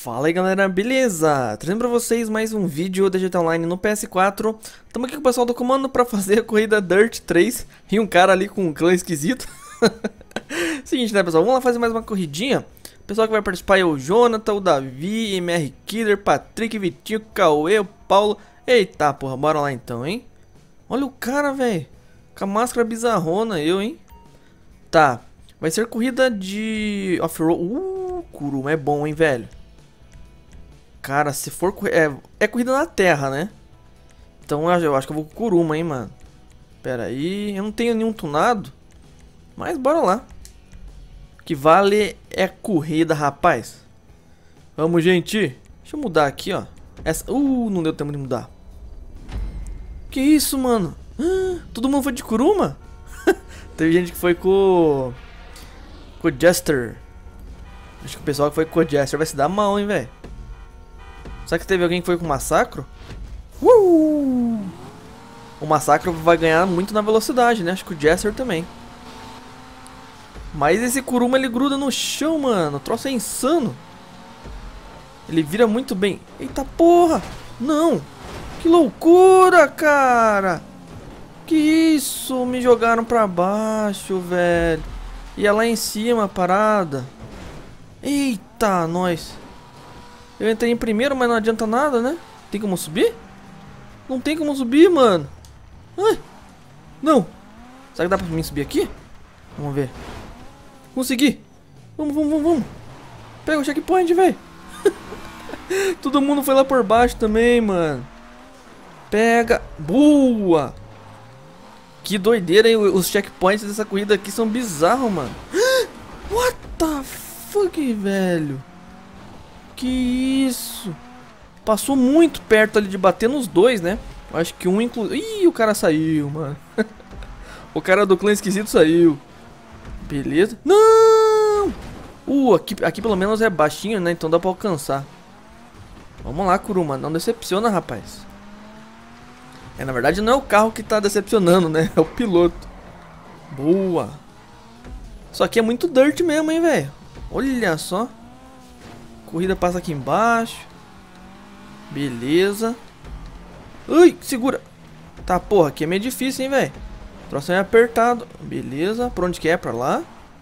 Fala aí galera, beleza? Trazendo pra vocês mais um vídeo da GTA Online no PS4. Estamos aqui com o pessoal do comando pra fazer a corrida Dirt 3 e um cara ali com um clã esquisito. Seguinte, né pessoal, vamos lá fazer mais uma corridinha. O pessoal que vai participar é o Jonathan, o Davi, MR Killer, Patrick, Vitinho, Cauê, o Paulo. Eita porra, bora lá então, hein? Olha o cara, velho, com a máscara bizarrona, hein? Tá, vai ser corrida de off-road. Kuruma é bom, hein, velho? Cara, se for... É corrida na terra, né? Então eu acho que eu vou com Kuruma, hein, mano. Pera aí, eu não tenho nenhum tunado. Mas bora lá. O que vale é corrida, rapaz. Vamos, gente. Deixa eu mudar aqui, ó. Essa... não deu tempo de mudar. Que isso, mano? Todo mundo foi de Kuruma? Teve gente que foi com o Jester. Acho que o pessoal que foi com o Jester vai se dar mal, hein, velho. Será que teve alguém que foi com o Massacro? O Massacro vai ganhar muito na velocidade, né? Acho que o Jester também. Mas esse Kuruma, ele gruda no chão, mano. O troço é insano. Ele vira muito bem. Eita porra! Não! Que loucura, cara! Que isso? Me jogaram pra baixo, velho. E é lá em cima a parada. Eita, nós. Eu entrei em primeiro, mas não adianta nada, né? Tem como subir? Não tem como subir, mano. Ai, não. Será que dá pra mim subir aqui? Vamos ver. Consegui. Vamos. Pega o checkpoint, velho. Todo mundo foi lá por baixo também, mano. Pega. Boa. Que doideira, hein? Os checkpoints dessa corrida aqui são bizarros, mano. What the fuck, velho? Que isso? Passou muito perto ali de bater nos dois, né? Eu acho que um inclusive... Ih, o cara saiu, mano. O cara do clã esquisito saiu. Beleza. Não! Aqui pelo menos é baixinho, né? Então dá pra alcançar. Vamos lá, Kuruma. Não decepciona, rapaz. Na verdade não é o carro que tá decepcionando, né? É o piloto. Boa. Isso aqui é muito dirt mesmo, hein, velho? Olha só. Corrida passa aqui embaixo. Beleza. Ui, segura. Tá, porra, aqui é meio difícil, hein, velho. O troço é apertado. Beleza, por onde que é? Pra lá?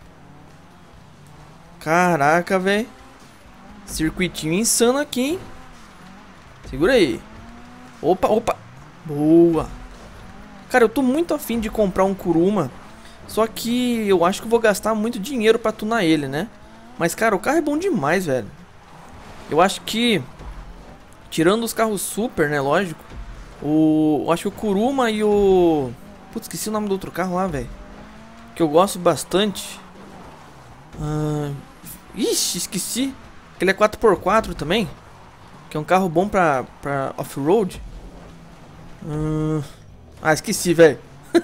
Caraca, velho. Circuitinho insano aqui, hein. Segura aí. Opa. Boa. Cara, eu tô muito afim de comprar um Kuruma. Só que eu acho que eu vou gastar muito dinheiro pra tunar ele, né? Mas, cara, o carro é bom demais, velho. Eu acho que, tirando os carros super, né, lógico, eu acho que o Kuruma e o... Putz, esqueci o nome do outro carro lá, velho. Que eu gosto bastante. Ixi, esqueci. Ele é 4x4 também. Que é um carro bom pra off-road. Esqueci, velho.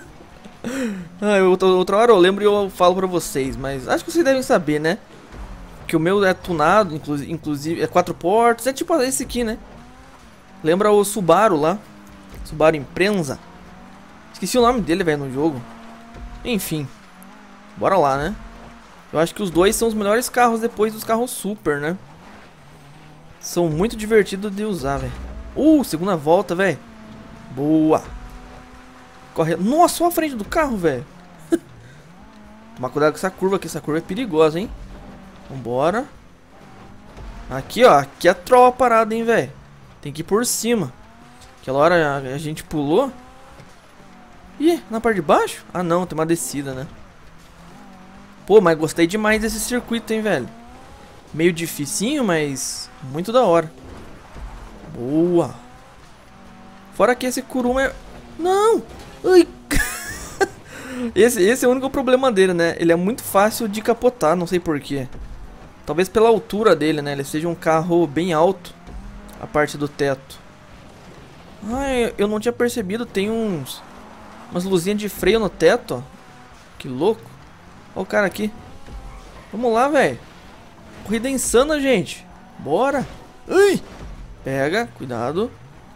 Outra hora eu lembro e eu falo pra vocês. Mas acho que vocês devem saber, né? Que o meu é tunado, inclusive é 4 portas, é tipo esse aqui, né? Lembra o Subaru lá, Subaru Impreza. Esqueci o nome dele, velho, no jogo. Enfim, bora lá, né? Eu acho que os dois são os melhores carros depois dos carros super, né? São muito divertidos de usar, velho. Segunda volta, velho. Boa. Corre. Nossa, só a frente do carro, velho. Tomar cuidado com essa curva aqui, essa curva é perigosa, hein? Vambora. Aqui, ó. Aqui é troll a parada, hein, velho. Tem que ir por cima. Aquela hora a gente pulou. Ih, na parte de baixo? Ah, não. Tem uma descida, né? Pô, mas gostei demais desse circuito, hein, velho. Meio dificinho, mas muito da hora. Boa. Fora que esse Kuruma é... Não! Ai. Esse é o único problema dele, né? Ele é muito fácil de capotar, não sei porquê. Talvez pela altura dele, né? Ele seja um carro bem alto. A parte do teto. Eu não tinha percebido. Tem umas luzinhas de freio no teto, ó. Que louco. Olha o cara aqui. Vamos lá, velho. Corrida insana, gente. Bora. Ai. Pega, cuidado.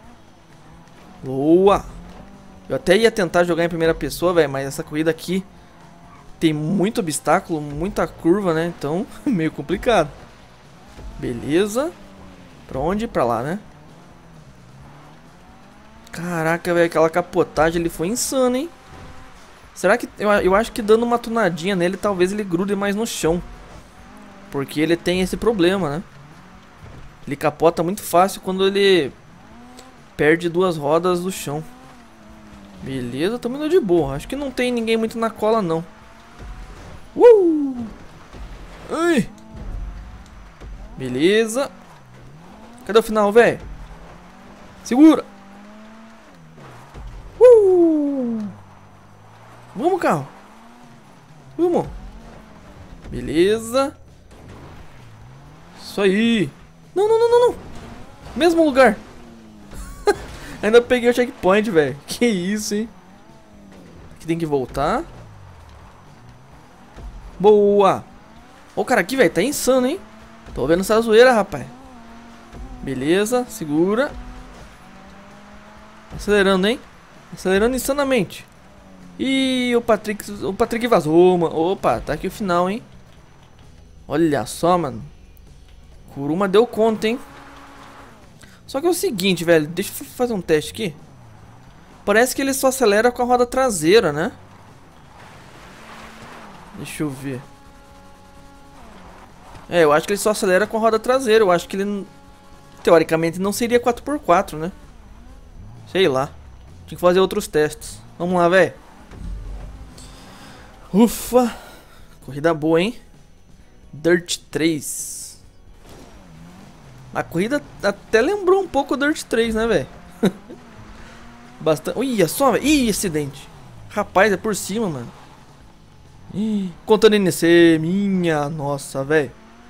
Boa. Eu até ia tentar jogar em primeira pessoa, velho. Mas essa corrida aqui tem muito obstáculo, muita curva, né? Então, meio complicado. Beleza. Pra onde? Pra lá, né? Caraca, velho, aquela capotagem ali foi insana, hein? Será que... Eu acho que dando uma tunadinha nele, talvez ele grude mais no chão. Porque ele tem esse problema, né? Ele capota muito fácil quando ele perde 2 rodas do chão. Beleza, tamo indo de boa. Acho que não tem ninguém muito na cola, não. Ai! Beleza. Cadê o final, velho? Segura! Vamos, carro. Vamos. Beleza. Isso aí. Não, não, não, não, não. Mesmo lugar. Ainda peguei o checkpoint, velho. Que isso, hein? Aqui tem que voltar. Boa. Ô, cara, aqui, velho, tá insano, hein? Tô vendo essa zoeira, rapaz. Beleza, segura. Acelerando, hein? Acelerando insanamente. Ih, o Patrick vazou, mano. Opa, tá aqui o final, hein? Olha só, mano. Kuruma deu conta, hein? Só que é o seguinte, velho. Deixa eu fazer um teste aqui. Parece que ele só acelera com a roda traseira, né? Deixa eu ver. É, eu acho que ele só acelera com a roda traseira. Eu acho que ele, teoricamente, não seria 4x4, né? Sei lá. Tinha que fazer outros testes. Vamos lá, velho. Ufa. Corrida boa, hein? Dirt 3. A corrida até lembrou um pouco o Dirt 3, né, velho? Bastante. Olha só, velho. Ih, acidente. Rapaz, é por cima, mano. Ih, contando NC. Minha nossa, velho.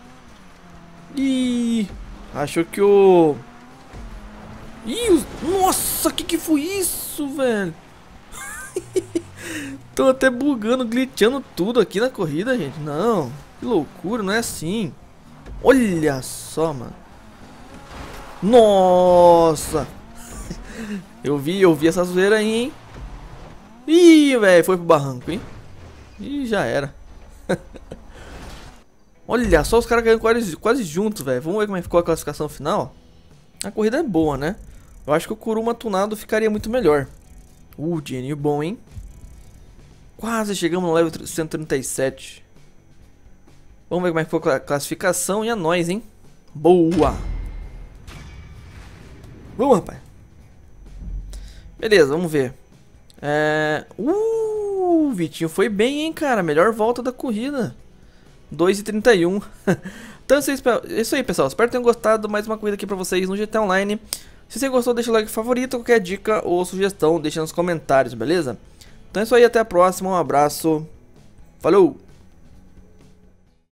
Ih, achou que o... Ih, nossa, que foi isso, velho? Tô até bugando, glitchando tudo aqui na corrida, gente. Não, que loucura, não é assim. Olha só, mano. Nossa. Eu vi essa zoeira aí, hein. Ih, velho, foi pro barranco, hein. Ih, já era. Olha só, os caras ganham quase juntos, velho. Vamos ver como é que ficou a classificação final. A corrida é boa, né? Eu acho que o Kuruma tunado ficaria muito melhor. Dinheirinho bom, hein? Quase chegamos no level 137. Vamos ver como é que ficou a classificação e a nós, hein? Boa! Vamos, rapaz. Beleza, vamos ver. O Vitinho foi bem, hein, cara? Melhor volta da corrida. 2:31. Então é isso aí, pessoal. Espero que tenham gostado. Mais uma corrida aqui pra vocês no GTA Online. Se você gostou, deixa o like favorito. Qualquer dica ou sugestão, deixa nos comentários, beleza? Então é isso aí, até a próxima. Um abraço. Falou!